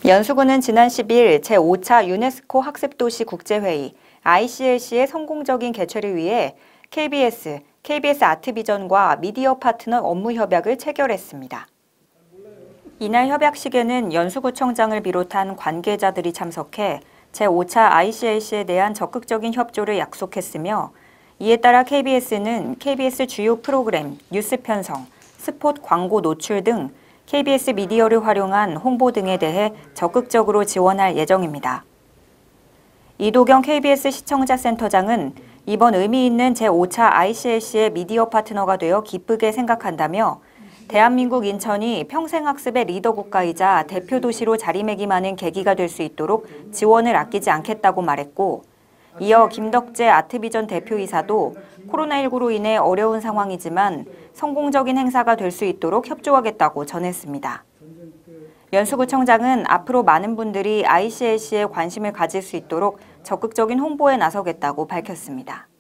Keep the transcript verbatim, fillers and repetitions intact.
연수구는 지난 십일 제오 차 유네스코 학습도시 국제회의 아이씨엘씨의 성공적인 개최를 위해 케이비에스, 케이비에스 아트비전과 미디어 파트너 업무 협약을 체결했습니다. 이날 협약식에는 연수구청장을 비롯한 관계자들이 참석해 제오 차 아이씨엘씨에 대한 적극적인 협조를 약속했으며 이에 따라 케이비에스는 케이비에스 주요 프로그램, 뉴스 편성, 스폿 광고 노출 등 케이비에스 미디어를 활용한 홍보 등에 대해 적극적으로 지원할 예정입니다. 이도경 케이비에스 시청자 센터장은 이번 의미 있는 제오 차 아이씨엘씨의 미디어 파트너가 되어 기쁘게 생각한다며 대한민국 인천이 평생학습의 리더 국가이자 대표 도시로 자리매김하는 계기가 될 수 있도록 지원을 아끼지 않겠다고 말했고, 이어 김덕재 아트비전 대표이사도 코로나십구로 인해 어려운 상황이지만 성공적인 행사가 될 수 있도록 협조하겠다고 전했습니다. 연수구청장은 앞으로 많은 분들이 아이씨엘씨에 관심을 가질 수 있도록 적극적인 홍보에 나서겠다고 밝혔습니다.